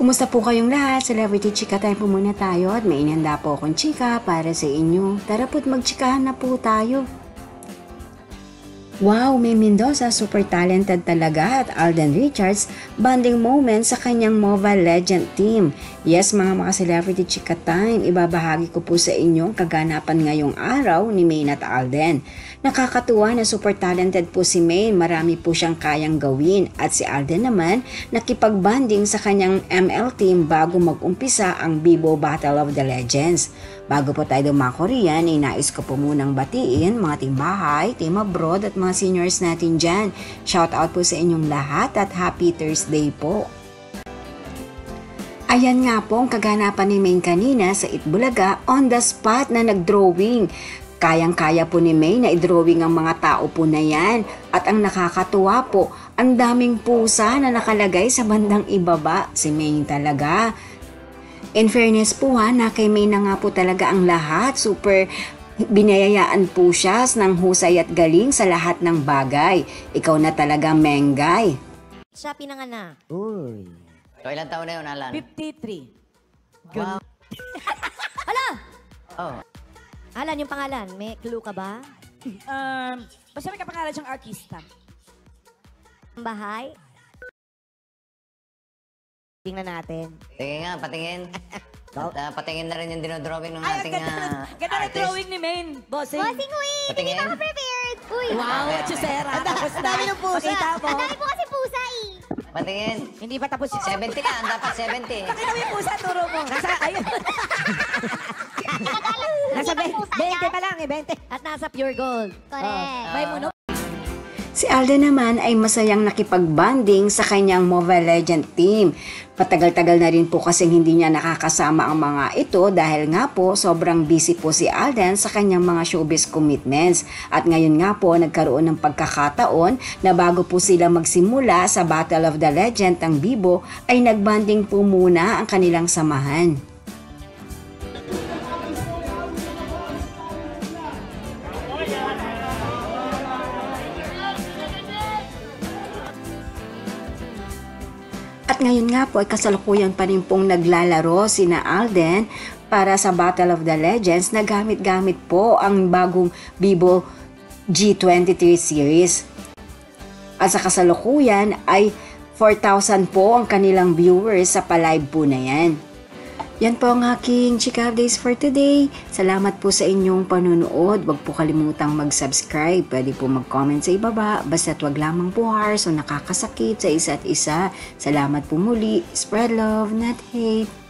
Kumusta po kayong lahat? Celebrity Chika time po muna tayo at may inihanda po akong chika para sa inyo. Tara po't magchikahan na po tayo. Wow, May Mendoza, super talented talaga at Alden Richards, bonding moment sa kanyang Mobile Legend team. Yes mga celebrity chika time, ibabahagi ko po sa inyo ang kaganapan ngayong araw ni May at Alden. Nakakatuwa na super talented po si May, marami po siyang kayang gawin at si Alden naman nakipag-bonding sa kanyang ML team bago mag-umpisa ang Bibo Battle of the Legends. Bago po tayo dumako riyan, nais ko po munang batiin mga team bahay, team abroad at mga seniors natin dyan. Shout out po sa inyong lahat at happy Thursday po. Ayan nga po ang kaganapan ni May kanina sa Itbulaga, on the spot na nag-drawing. Kayang-kaya po ni May na i-drawing ang mga tao po na yan. At ang nakakatuwa po, ang daming pusa na nakalagay sa bandang ibaba. Si May talaga. In fairness po na kay May na nga po talaga ang lahat. Super binayayaan po siya ng husay at galing sa lahat ng bagay. Ikaw na talaga, Mengay. Siya pinanganak. Uy. So, ilang taon na yun, Alan? 53. Wow. Hala! Oh. Alan, yung pangalan, may clue ka ba? Basta may kapangalan siyang artista. Ang bahay? Tingnan natin. Sige nga, patingin. At patingin na rin yung dinodrawing ng Ay, ating ganda na artist. drawing ni Maine. Bossing. Bossing, wait! Hindi Patingin. pa ako prepared. Uy! Wow, Chusera. Tapos na. Dami ng pusa. Pakita mo. Ang dami po kasi pusa eh. Patingin. Hindi pa tapos. 70 na, dapat 70. Pakita mo yung pusa, turo mo. Nasa, ayun. Nasa 20 pa lang eh, 20. At nasa pure gold. Correct. May muno. Si Alden naman ay masayang nakipag-bonding sa kanyang Mobile Legend team. Patagal-tagal na rin po kasing hindi niya nakakasama ang mga ito dahil nga po sobrang busy po si Alden sa kanyang mga showbiz commitments. At ngayon nga po nagkaroon ng pagkakataon na bago po sila magsimula sa Battle of the Legend ng Bibo ay nagbanding po muna ang kanilang samahan. At ngayon nga po ay kasalukuyan pa rin pong naglalaro sina Alden para sa Battle of the Legends na gamit-gamit po ang bagong Bibo G23 series. At sa kasalukuyan ay 4,000 po ang kanilang viewers sa palive po na yan. Yan po ang aking chika updates for today. Salamat po sa inyong panunood. Huwag po kalimutang mag-subscribe. Pwede po mag-comment sa ibaba. Basta't wag lamang po harsh o nakakasakit sa isa't isa. Salamat po muli. Spread love, not hate.